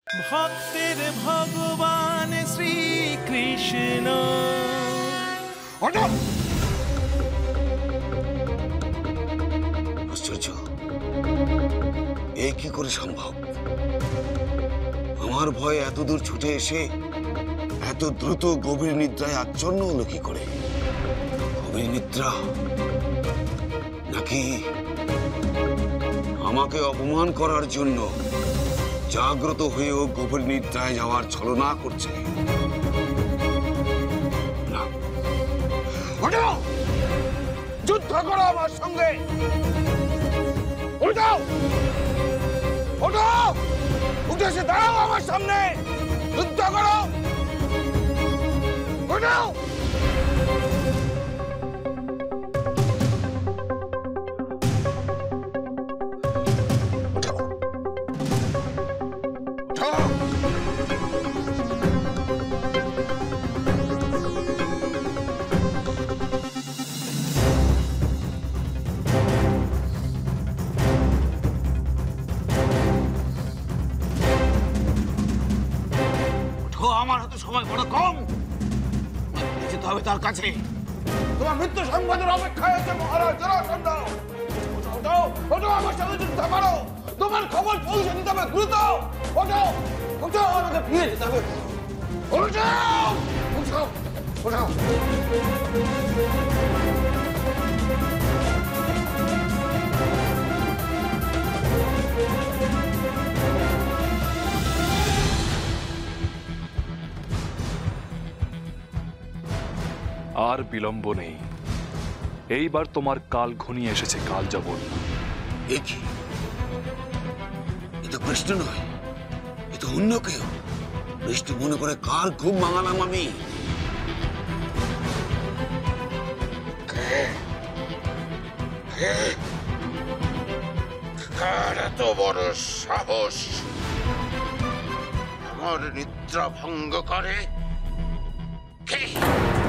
ভক্তের ভগবান শ্রীকৃষ্ণ। আশ্চর্য, এ কি করে সম্ভব? আমার ভয় এত দূর ছুটে এসে এত দ্রুত গভীর নিদ্রায় আচ্ছন্ন হলো কি করে? গভীর নিদ্রা নাকি আমাকে অপমান করার জন্য জাগ্রত হয়েও গভীর নিদ্রায় যাওয়ার ছলনা করছে? না, যুদ্ধ করো আমার সঙ্গে। উল্টাও, ওঠাও, উঠে এসে দাঁড়াও আমার সামনে। যুদ্ধ করো, উঠাও। আমার হাতে সময় বড় কম, যেতে হবে তার কাছে। তোমার মৃত্যু সংবাদের অপেক্ষায় আছে মহারাজ জরাসন্ধ। ওঠো, ওঠো, আমার সঙ্গে যুদ্ধ করো। তোমার খবর পৌঁছে দিতে হবে দ্রুত। ওঠো, ওঠো, আমাকে ফিরে যেতে হবে। ওঠো, ওঠো, ওঠো। আর বিলম্ব নেই, এইবার তোমার কাল ঘনিয়ে এসেছে কাল যাবন। এ কি? এ তো কৃষ্ণ নয়, এ তো অন্য কেউ। বৃষ্টি মনে করে কার ঘুম ভাঙালাম আমি? কার এত বড় সাহস আমার নিদ্রা ভঙ্গ করে? কে?